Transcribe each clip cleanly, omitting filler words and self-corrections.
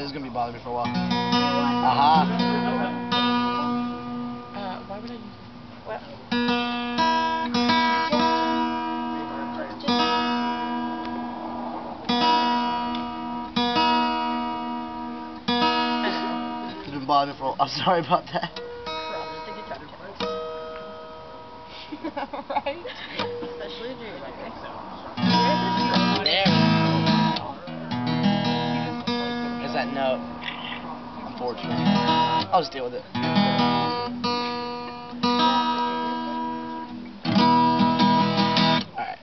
is gonna be bothering me for a while. Why would I use it? What? It's been bothering me for a while. I'm sorry about that. Right? Especially if you're like this. There. Is that note? Unfortunately. I'll just deal with it. Alright.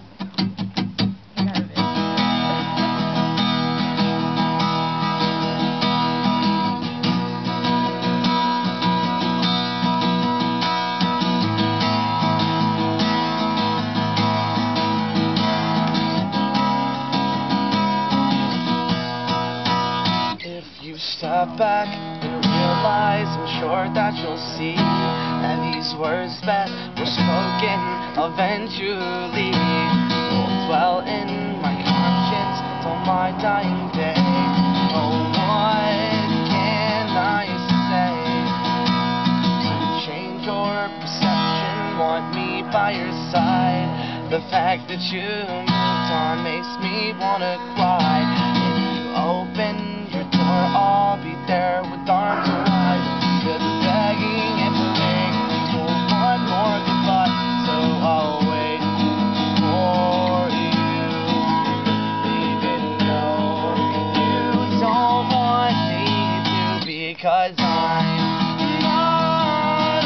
Step back and realize, I'm sure that you'll see that these words that were spoken eventually will dwell in my conscience till my dying day. Oh, what can I say to change your perception? Want me by your side. The fact that you moved on makes me wanna cry. If you open I'll be there with arms wide, just begging and praying for one more goodbye. So I'll wait for you, even though you don't want me to, because I'm not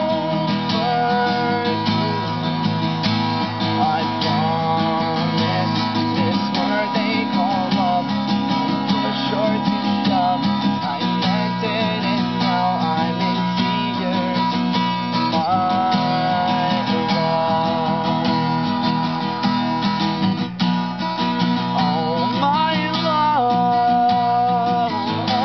over you. I promise this word they call love was short to I meant it and now I'm in tears. My love, oh my love,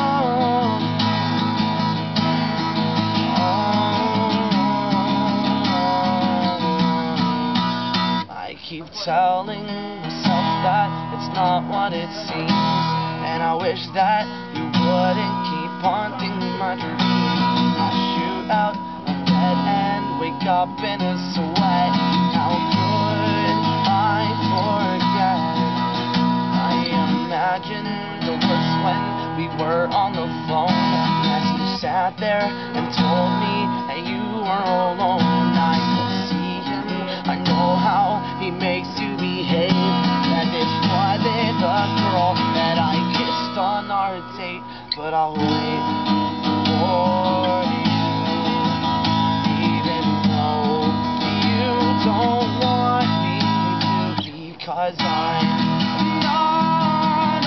I keep telling myself that it's not what it seems, and I wish that you wouldn't keep haunting my dreams. I shoot out of bed and wake up in a sweat. How could I forget? I imagine the worst when we were on the phone, as you sat there and told me that you were alone. I still see him, I know how he makes you behave. That this wasn't the girl that I kissed on our date, but I'll wait for you, even though you don't want me to, because I'm not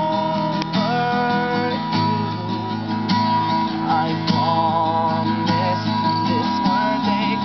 over you. I promise this word they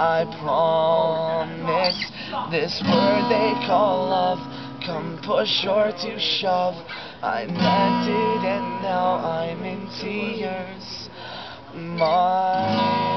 I promise. This word they call love, come push or to shove, I meant it and now I'm in tears. My